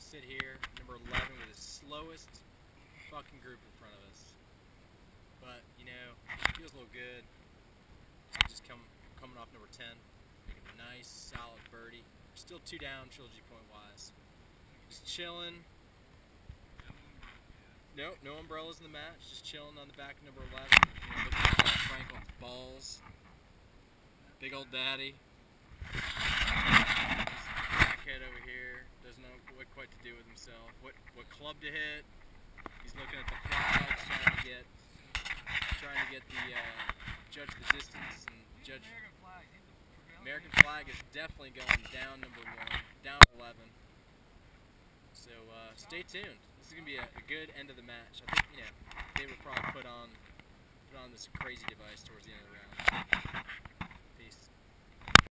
sit here, number 11, with the slowest fucking group in front of us. But, you know, feels a little good. Just coming off number 10, making a nice, solid birdie. Still 2 down, trilogy point-wise. Just chilling. No umbrellas in the match. Just chilling on the back of number 11. You know, looking at Franklin's balls. Big old daddy. Crackhead over here. Doesn't know what quite to do with himself. What club to hit. He's looking at the flags, trying to get the judge the distance and judge. American flag is definitely going down number 1, down 11. So stay tuned. This is gonna be a good end of the match. I think they would probably put on this crazy device towards the end of the round.